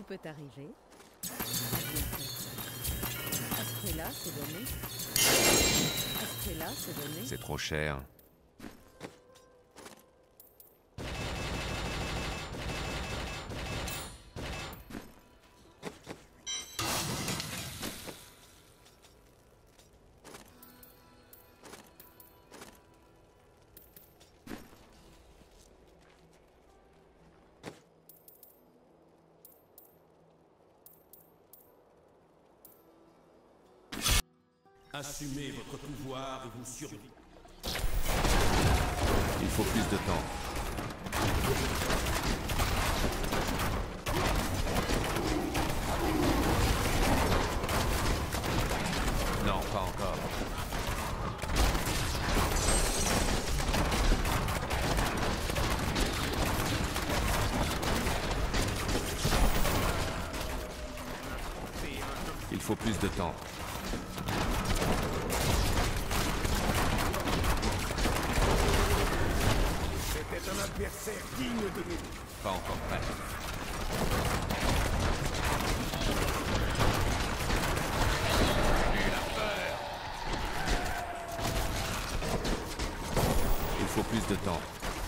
peut arriver. Astrella, c'est donné. Astrella, c'est donné. C'est trop cher. Assumez votre pouvoir et vous survivez. Il faut plus de temps. Non, pas encore. Il faut plus de temps. C'était un adversaire digne de nous. Pas encore prêt. Il faut plus de temps.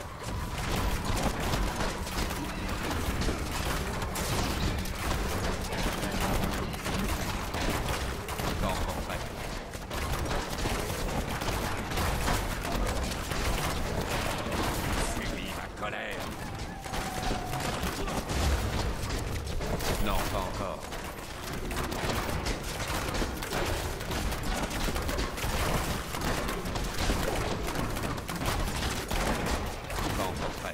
Pas encore prêt. Subis ma colère. Non, pas encore. Pas encore prêt.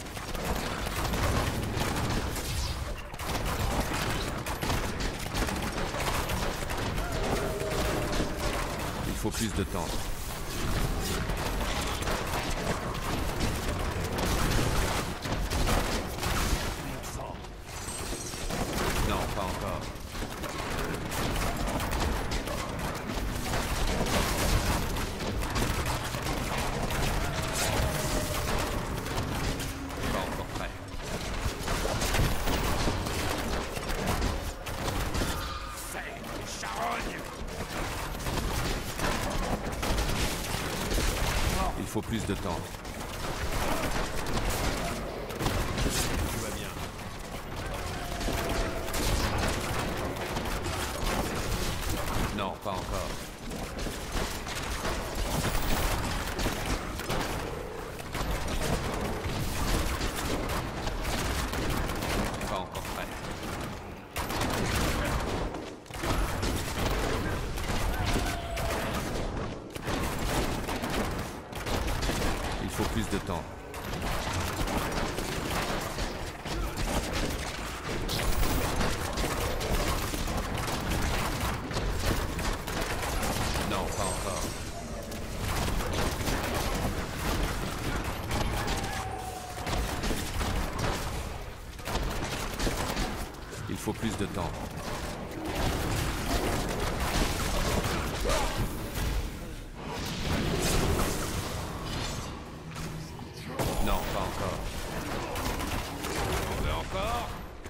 Il faut plus de temps. Non, pas encore. Pas encore prêt. C'est charogne. Il faut plus de temps. Tout va bien. Non, pas encore. Pas encore prêt. Il faut plus de temps. Non, pas encore. Il faut plus de temps. Non, pas encore. On veut encore?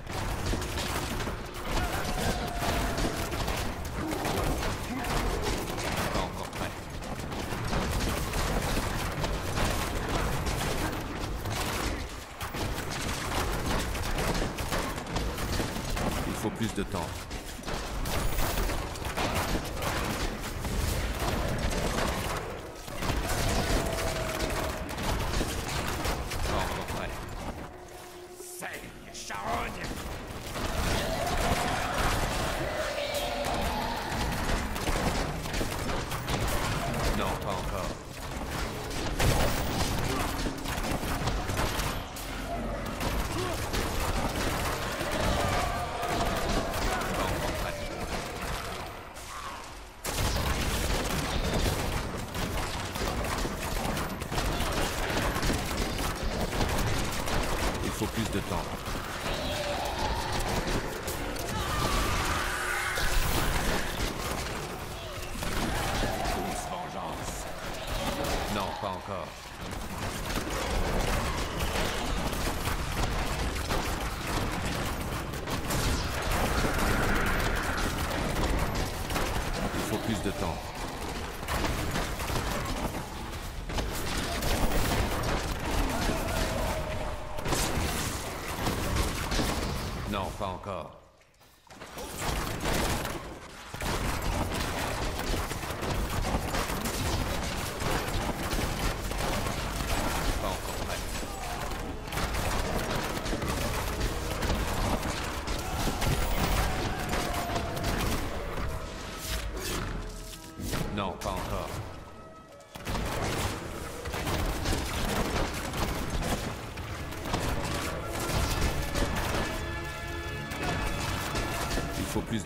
Pas encore prêt. Il faut plus de temps. Pas encore prêt. C'est charogne. Non, pas encore. Pas encore prêt. Il faut plus de temps. Tous vengeance. Non, pas encore.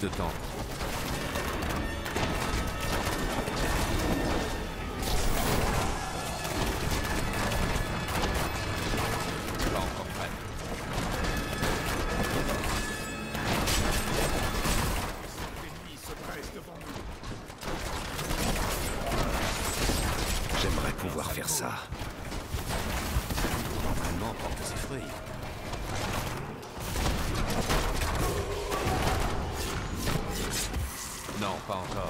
de temps. Pas encore prêt. L'ennemi se dresse devant nous. J'aimerais pouvoir faire ça. L'entraînement porte ses fruits. Non, pas encore.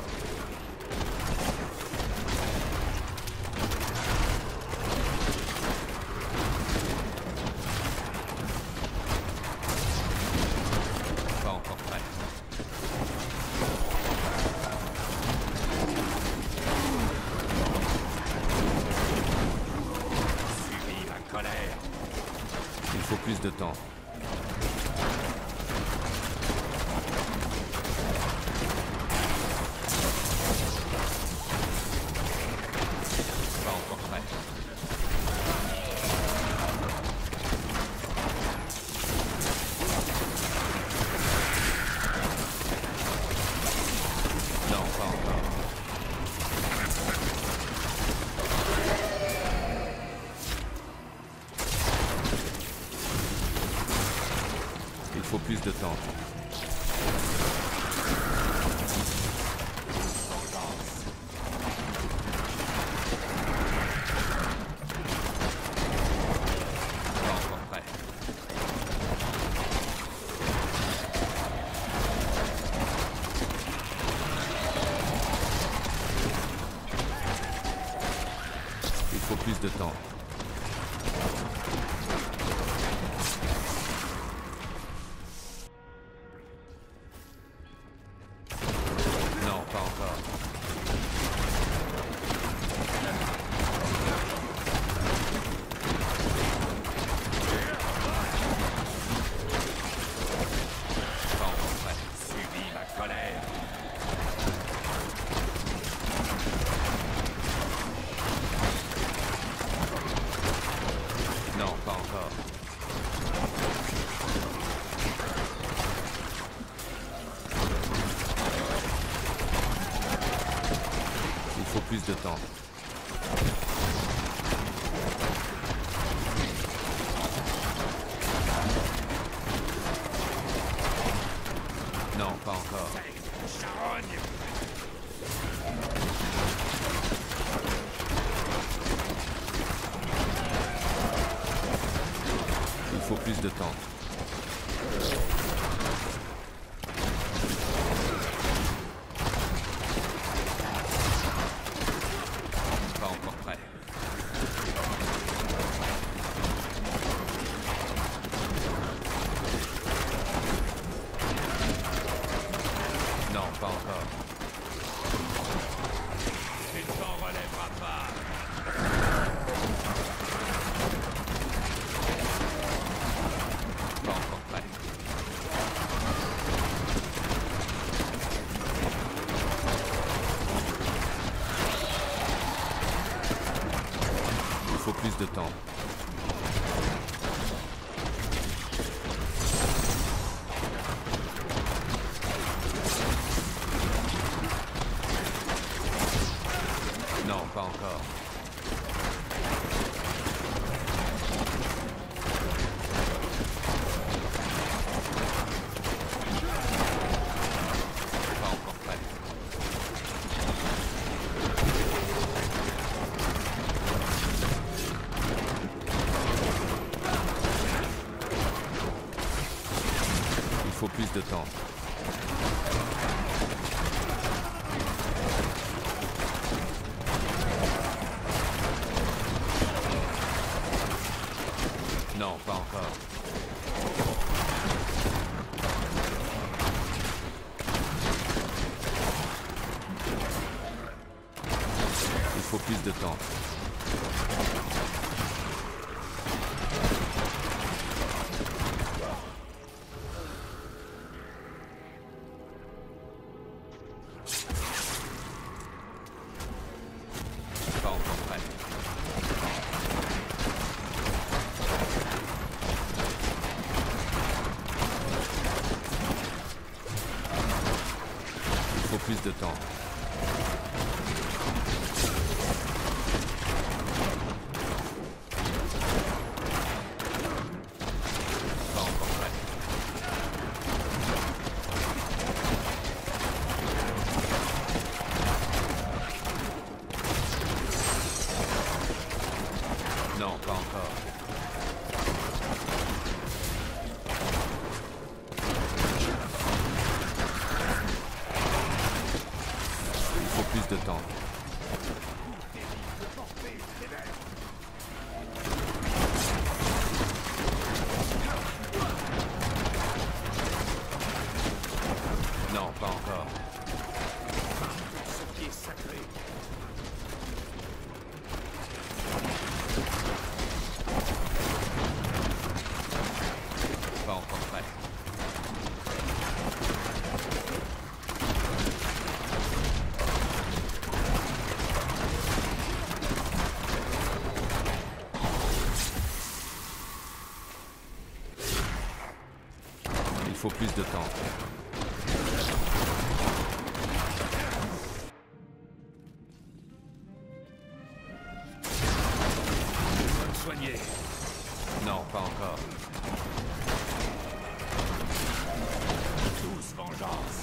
Pas encore prêt. Subis ma colère. Il faut plus de temps. Pas encore prêt. Non, pas encore. Il faut plus de temps. Pas encore prêt. Il faut plus de temps. Non, pas encore. Pas encore prêt. Subis ma colère. Non, pas encore. Il faut plus de temps. Non, pas encore. Charogne. Il faut plus de temps. Pas encore prêt. Non, pas encore. Tu ne t'en relèveras pas. Pas encore prêt. Il faut plus de temps. Non, pas encore. Pas encore prêt. Il faut plus de temps. Non, pas encore. Il faut plus de temps. Pas encore prêt. de temps. Pas encore prêt. Non, pas encore. Il faut plus de temps. Non, pas encore. Ce qui est sacré. Pas encore prêt. Il faut plus de temps. Soigné. Non, pas encore. Tous vengeance.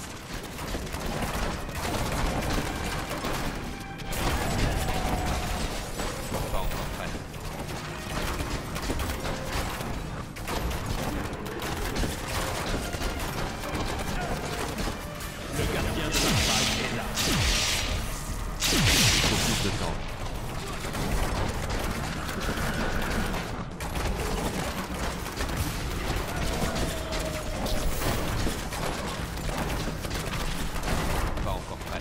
Pas encore prêt. Le gardien de la faille est là. Il faut plus de temps. Pas encore prêt.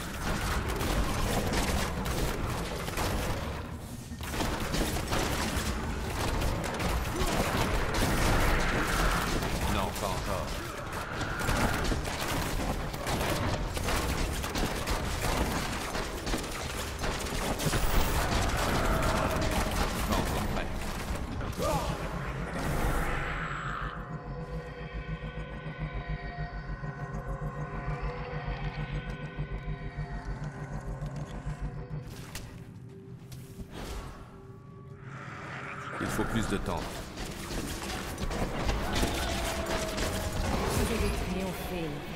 Non, pas encore. Pas encore prêt. Il faut plus de temps. Vous avez triomphé.